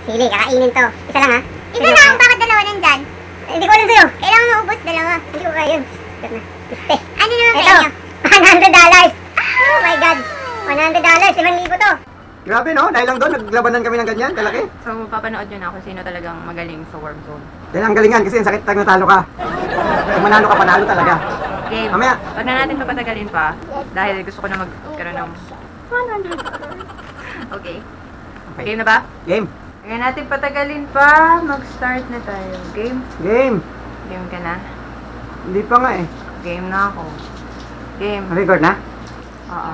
Sili, kakainin to. Isa lang ha? Isa lang, bakit dalawa nandyan? Hindi ko alam sa'yo. Kailangan maubos dalawa. Hindi ko kaya yun. Ito na. Guste. Ano naman Ito, kayo? $100. Oh my God. $100. 5,000 to. Grabe no, dahil lang doon, naglabanan kami ng ganyan, kalaki. So, papanood nyo na kung sino talagang magaling sa Worm Zone. Yan ang galingan kasi ang sakit tag natalo ka. Pag manalo ka, panalo talaga. Game. Mamaya. Wag na natin papatagalin pa. Dahil gusto ko na magkaroon ng $100. Okay. Game na ba? Game. Huwag na natin patagalin pa. Mag-start na tayo. Game? Game. Game ka na? Hindi pa nga eh. Game na ako. Game. Record na? Oo.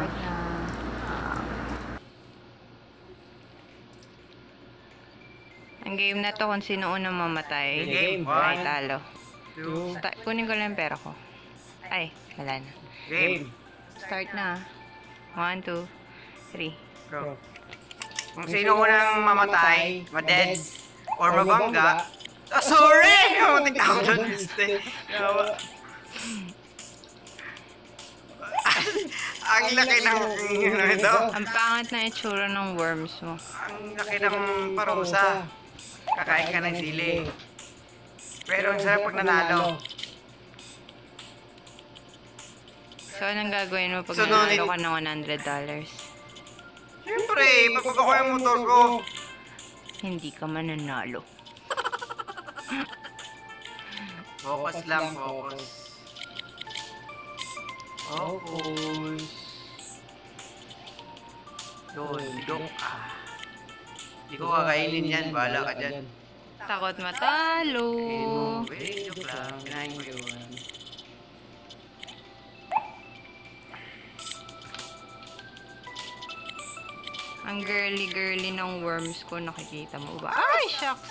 Ang game na to kung sino unang mamatay. Game. Ay, 1, talo. 2, Kunin ko lang yung pera ko. Ay, wala na. game. Start na. 1, 2, 3. Go. Kung sino unang mamatay, madeds, or mabangga. Oh, sorry! Muntik na ako doon. Ang laki ng ito. Ang pangat na itsura ng worms mo. Ang laki ng parusa. Kakain ka ng sili. Pero ang sarap pag nanalo. So, anong gagawin mo pag Sununin. nanalo ka ng $100? Siyempre, papabako yung motor ko. Hindi ka mananalo. Focus lang, focus. Focus. Dundok ka. Hindi ko kakainin yan, bahala ka dyan. Takot matalo. Joke lang, kinain ko yun. Ang girly-girly ng worms ko, nakikita mo ba? Ay, shucks!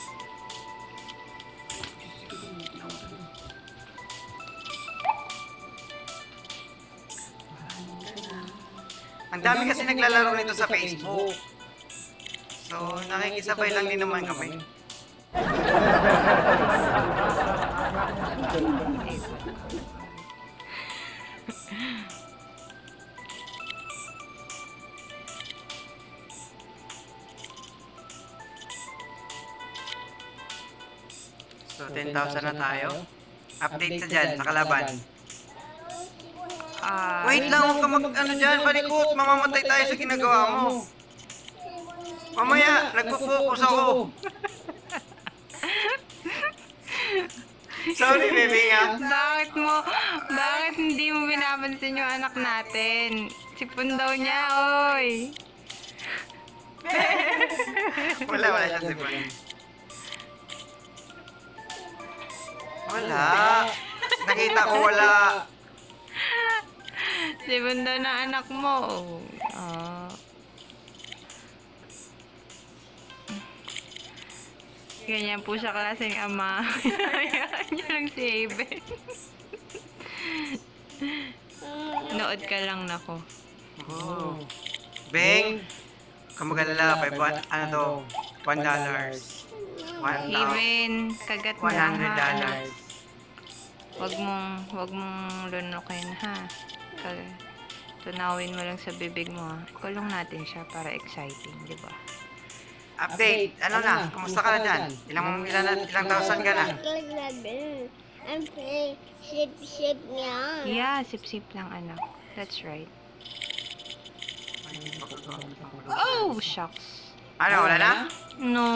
Ang dami kasi naglalaro nito sa Facebook. So, nakikisabay lang din naman kami. So, 10,000 na tayo. Update sa dyan, sa kalaban. Wait lang, huwag ka ano dyan, palikot. Mamamatay tayo sa ginagawa mo. Mamaya, nagpo-focus ako. Sorry, baby nga. Bakit hindi mo binapansin yung anak natin? Sipon daw niya, oy! Wala siya sipon. Wala. Nakita ko wala. Sipon daw na anak mo. Ganyan po siya klaseng ama. Hayaan niya lang si Aben. Nood ka lang nako. Oh. Beng, kamagalala, ano to? $1. Aben, kagat mo lang ha. $100. Wag mong lunukin ha. Tunawin mo lang sa bibig mo ha. Kulong natin siya para exciting, di ba? Update, ano na? Kumusta ka na dyan? Ilang thousand ka na? I'm playing ship niya. Yeah, sip-sip lang anak. That's right. Oh, shucks. Ano, wala na? No.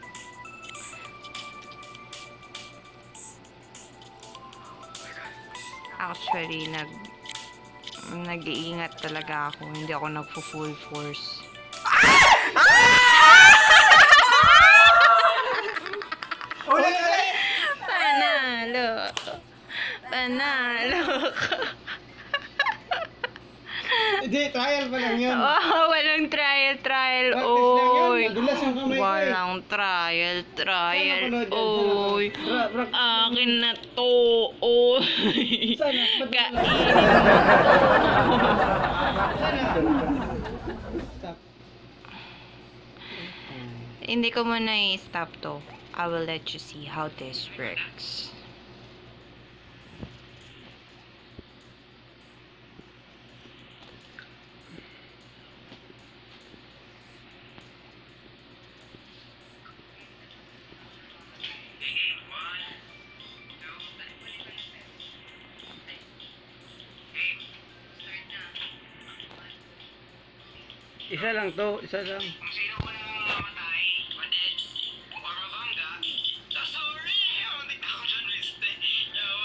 Actually, nag-iingat talaga ako. Hindi ako nagpo-full force. Panalo. Panalo. Hindi, trial pa lang yun. Oh, walang trial. Practice lang Oy. yun. Nadulas yung kamay ko eh. Walang trial. Sana panood yan, Oy. Akin na to. Oy. Sana, Kainin mo to. Stop. Hindi ko muna i-stop to. I will let you see how this works. Isa lang to, isa lang. Kung sino ko nang mamatay, ma-dead, or mabangga, sorry! Muntik na ako dyan, liste. Yawa.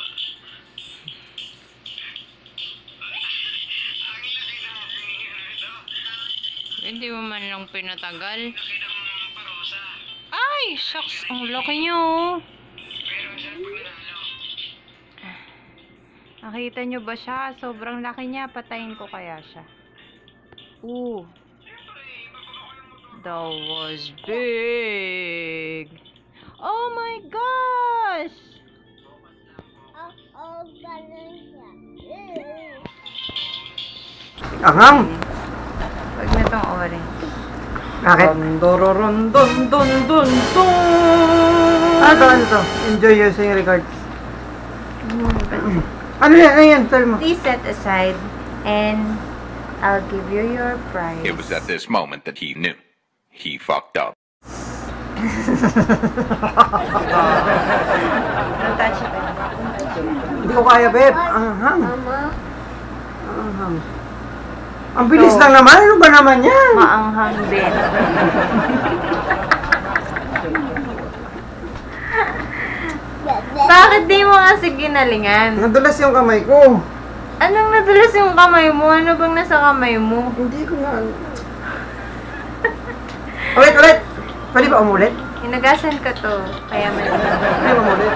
Ang laki na ito. Hindi mo man lang pinatagal. Laki ng parusa. Ay, shucks. Ang laki niyo. Oh. Pero saan pag nanalo? Nakita niyo ba siya? Sobrang laki niya. Patayin ko kaya siya. Ooh. That was big. Oh my gosh! Ganun siya. Anghang! Huwag na tong orange. Bakit? Dororon don don don don. Ano to? Enjoy your singing records. Ano yan? Ano yan? Tell mo. Please set aside and I'll give you your prize. It was at this moment that he knew. He fucked up. Don't touch it. Hindi ko kaya, babe. Anghang. Mama. Anghang. Ang bilis lang naman. Ano ba naman yan? Maanghang din. Bakit di mo kasi ginalingan? Nadulas yung kamay ko. Anong nadulas yung kamay mo? Ano bang nasa kamay mo? Hindi ko nga. Ulit! Pwede ba umulit? Hinagasan ka to. Kaya mali. Pwede ba umulit?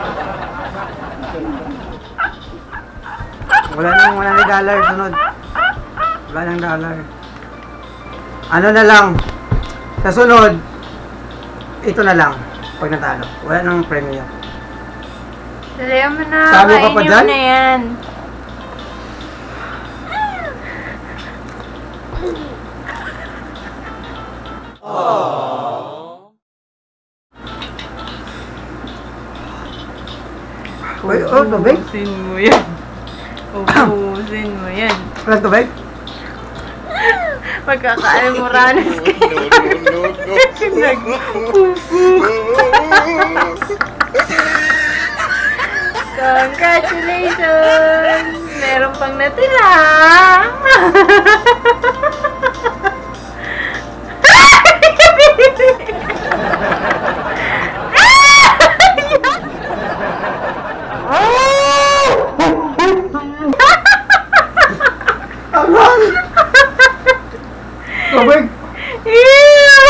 Wala nang dollar. Sunod. Wala nang dollar. Ano na lang. Sa sunod, ito na lang. Pag natalo. Wala nang premyo. Dalayan mo na. Tama ka pa Kainin mo dyan? na yan. Uy, oh, tubig? Ubusin mo yan. Ubusin mo yan. Walang tubig? Magkaka-almoranas ka. Congratulations! Meron pang natira! Alam! Tubig! Ew!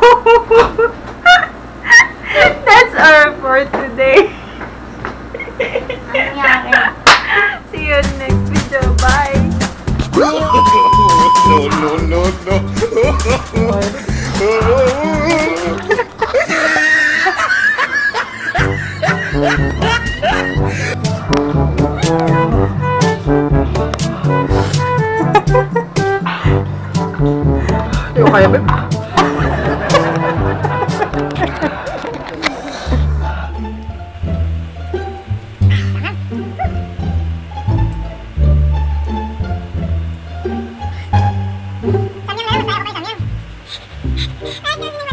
That's our for today. Nangyari. See you next video. Bye! No. Hindi ko kaya, babe. Samyang na, masaya ko kay Samyang.